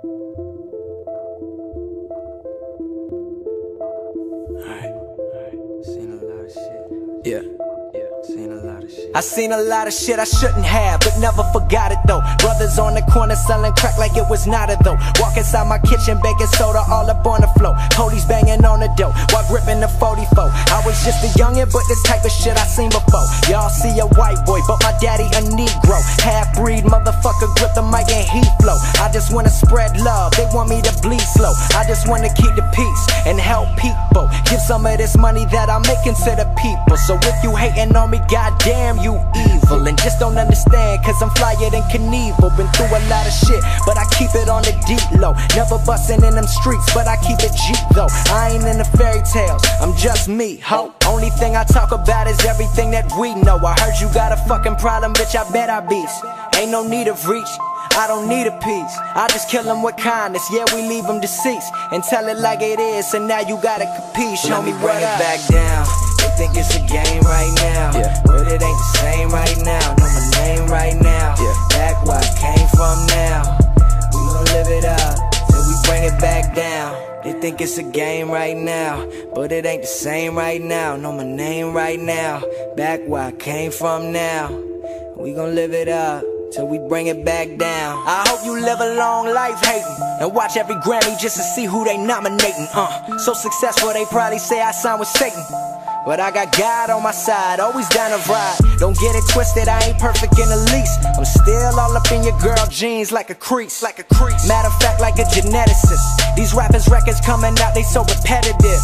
Seen a lot of shit. Yeah. Seen a lot of shit. I seen a lot of shit I shouldn't have, but never forgot it though. Brothers on the corner selling crack like it was not a though. Walk inside my kitchen, baking soda all up on the floor. Police banging on the door while gripping the 44. I was just a youngin', but this type of shit I seen before. Y'all see a white boy, but my daddy a Negro. Half-breed motherfucker, grip the mic and he flow. I just wanna spread love, they want me to bleed slow. I just wanna keep the peace and help people. Give some of this money that I'm making to the people. So if you hating on me, goddamn you evil. And just don't understand, cause I'm flyer than Knievel. Been through a lot of shit, but I keep it on the deep low. Never bustin' in them streets, but I keep it G though. I ain't in the fairy tales, I'm just me, ho. Only thing I talk about is everything that we know. I heard you got a fucking problem, bitch, I bet I beast. Ain't no need of reach, I don't need a piece. I just kill them with kindness, yeah, we leave them deceased. And tell it like it is, and now you gotta compete. Show me bring what it up. back down. They think it's a game right now, Yeah. but it ain't the same right now. Know my name right now, Yeah. back where I came from now. We gon' live it up till we bring it back down. They think it's a game right now, but it ain't the same right now. Know my name right now, back where I came from now. We gon' live it up till we bring it back down. I hope you live a long life hating and watch every Grammy just to see who they nominating. So successful they probably say I signed with Satan, but I got God on my side, always down to ride. Don't get it twisted, I ain't perfect in the least. I'm still all up in your girl jeans like a crease. Matter of fact, like a geneticist. These rappers' records coming out, they so repetitive.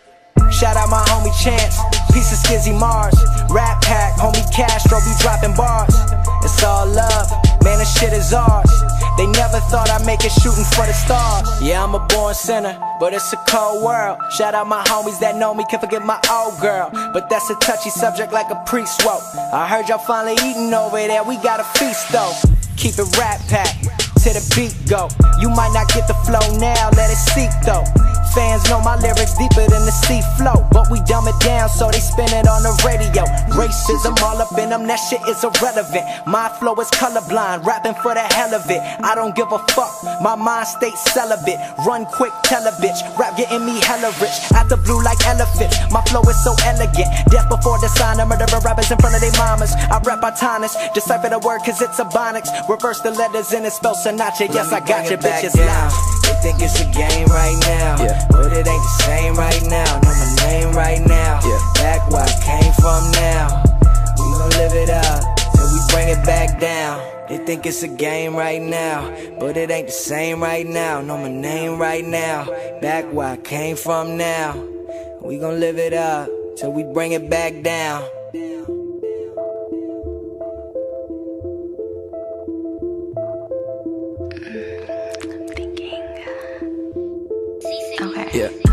Shout out my homie Chance, piece of Skizzy Mars. Rap Pack, homie Castro be dropping bars. It's all love, man, this shit is ours. They never thought I'd make it shooting for the stars. Yeah, I'm a born sinner, but it's a cold world. Shout out my homies that know me, can't forget my old girl. But that's a touchy subject like a priest wrote. I heard y'all finally eating over there, we got a feast though. Keep it Rap Pack, till the beat go. You might not get the flow now, let it seep though. Fans know my lyrics deeper than the sea flow, but we dumb it down so they spin it on the radio. Racism all up in them, that shit is irrelevant. My flow is colorblind, rapping for the hell of it. I don't give a fuck, my mind stays celibate. Run quick, tell a bitch, rap getting me hella rich. Out the blue like elephants, my flow is so elegant. Death before the sign, I'm murdering rappers in front of their mamas. I rap autonomous, decipher the word cause it's ebonics. Reverse the letters and it spells Sinatra. Yes, I got your bitches loud. They think it's a game right now, Yeah. but it ain't the same right now. Know my name right now, Yeah. back where I came from now. We gon' live it up till we bring it back down. They think it's a game right now, but it ain't the same right now. Know my name right now, back where I came from now. We gon' live it up till we bring it back down. Okay. Yeah.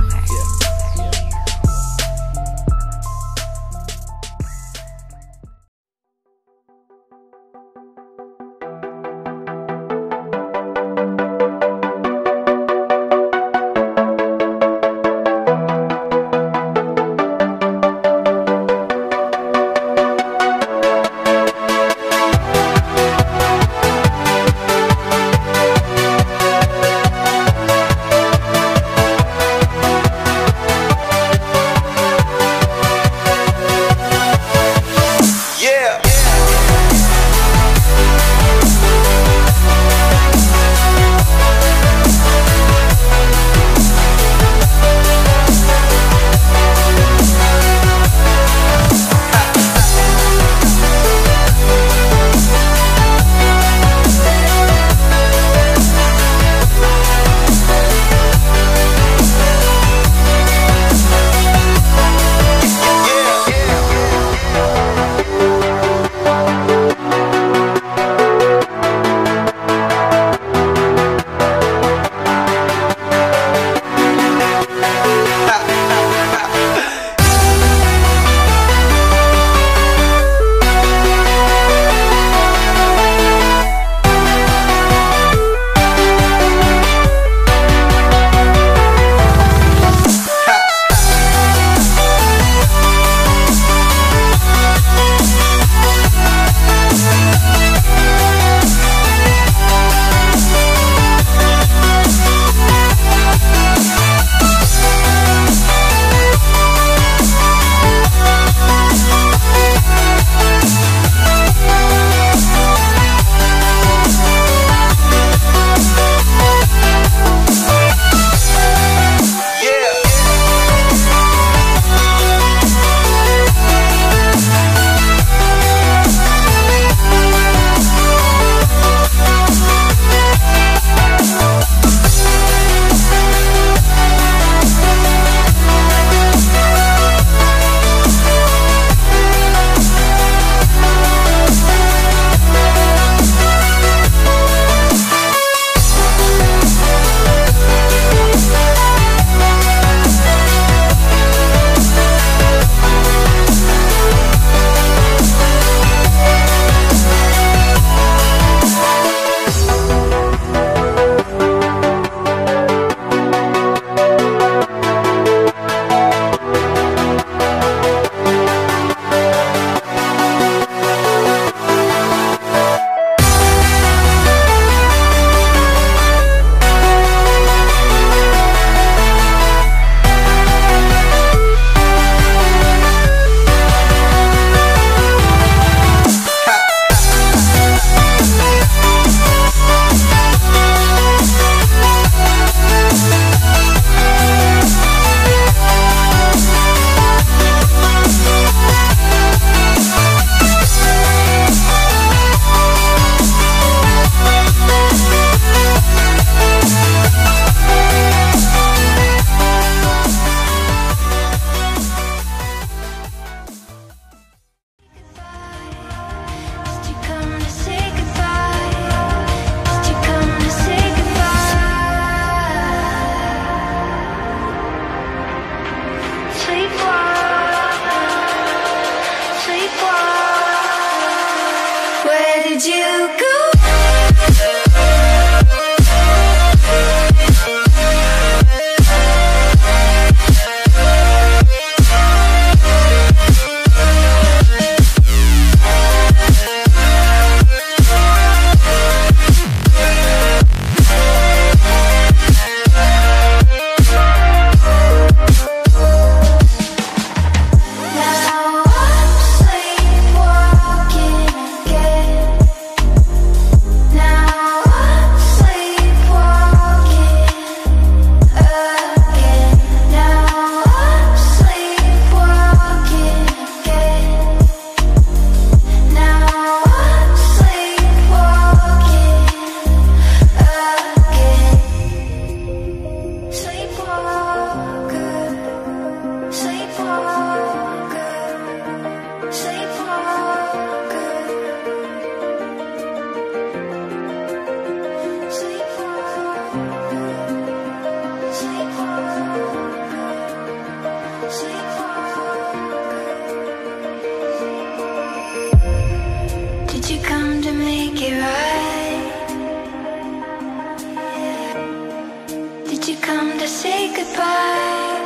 goodbye?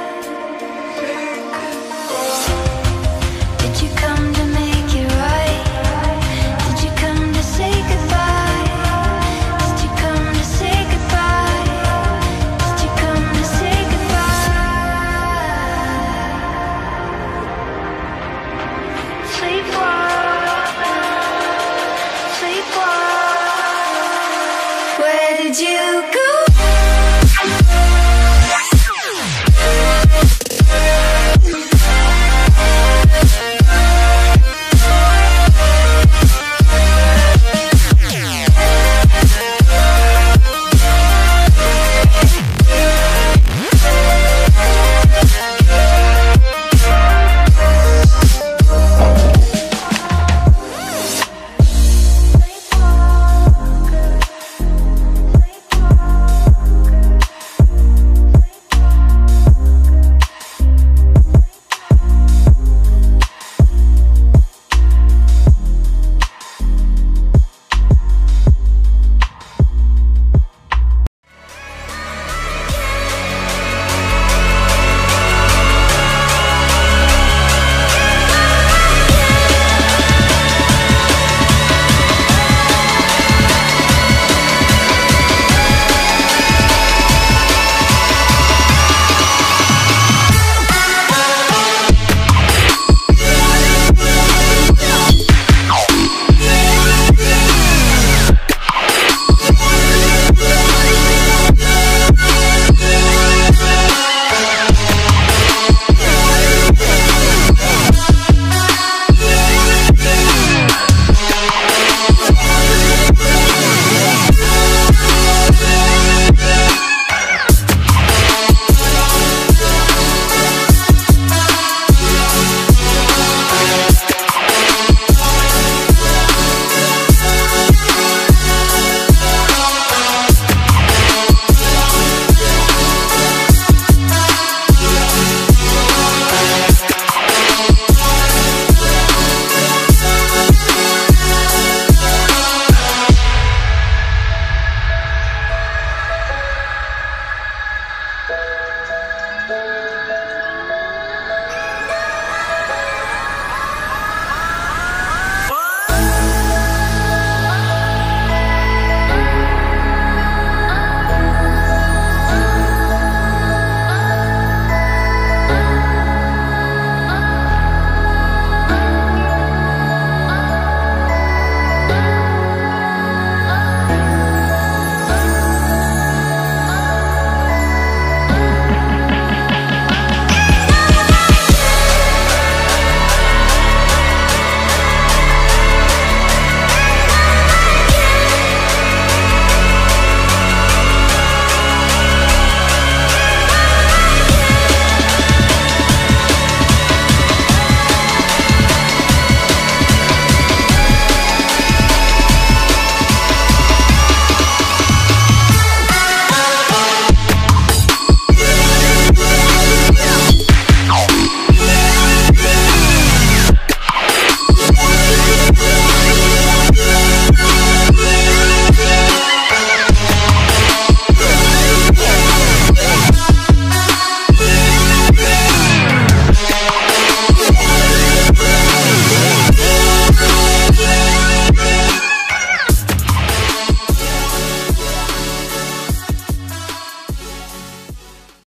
Did you come to make it right? Did you come to say goodbye? Did you come to say goodbye? Did you come to say goodbye? Sleepwalk, sleepwalk. Where did you go?